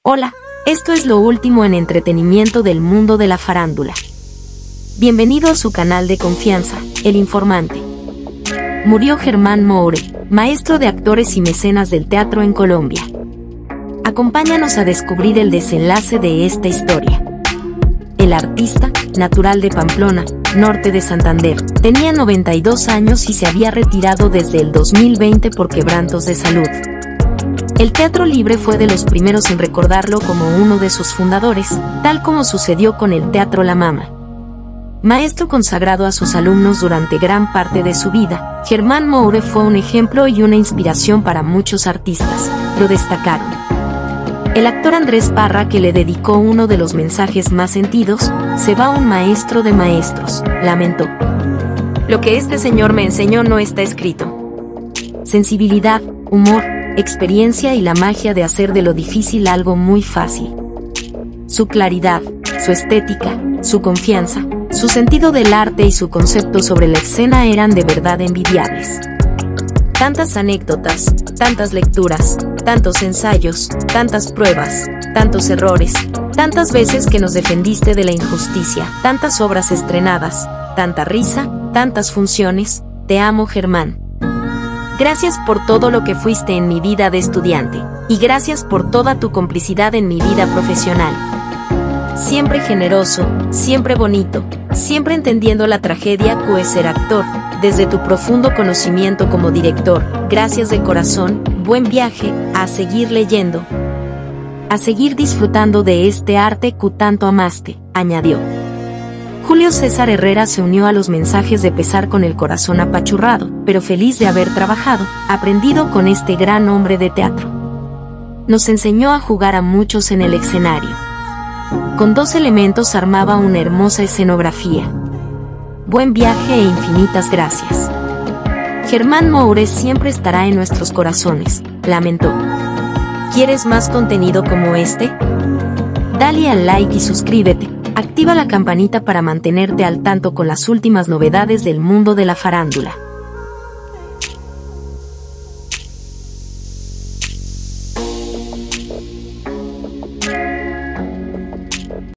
Hola, esto es lo último en entretenimiento del mundo de la farándula. Bienvenido a su canal de confianza, El Informante. Murió Germán Moure, maestro de actores y mecenas del teatro en Colombia. Acompáñanos a descubrir el desenlace de esta historia. El artista, natural de Pamplona, norte de Santander, tenía 92 años y se había retirado desde el 2020 por quebrantos de salud. El Teatro Libre fue de los primeros en recordarlo como uno de sus fundadores, tal como sucedió con el Teatro La Mama. Maestro consagrado a sus alumnos durante gran parte de su vida, Germán Moure fue un ejemplo y una inspiración para muchos artistas, lo destacaron. El actor Andrés Parra, que le dedicó uno de los mensajes más sentidos, "Se va un maestro de maestros", lamentó: "Lo que este señor me enseñó no está escrito. Sensibilidad, humor, experiencia y la magia de hacer de lo difícil algo muy fácil. Su claridad, su estética, su confianza, su sentido del arte y su concepto sobre la escena eran de verdad envidiables. Tantas anécdotas, tantas lecturas, tantos ensayos, tantas pruebas, tantos errores, tantas veces que nos defendiste de la injusticia, tantas obras estrenadas, tanta risa, tantas funciones. Te amo, Germán. Gracias por todo lo que fuiste en mi vida de estudiante, y gracias por toda tu complicidad en mi vida profesional. Siempre generoso, siempre bonito, siempre entendiendo la tragedia que es ser actor, desde tu profundo conocimiento como director. Gracias de corazón, buen viaje, a seguir leyendo, a seguir disfrutando de este arte que tanto amaste", añadió. Julio César Herrera se unió a los mensajes de pesar con el corazón apachurrado, pero feliz de haber trabajado, aprendido con este gran hombre de teatro. "Nos enseñó a jugar a muchos en el escenario. Con 2 elementos armaba una hermosa escenografía. Buen viaje e infinitas gracias. Germán Moure siempre estará en nuestros corazones", lamentó. ¿Quieres más contenido como este? Dale al like y suscríbete. Activa la campanita para mantenerte al tanto con las últimas novedades del mundo de la farándula.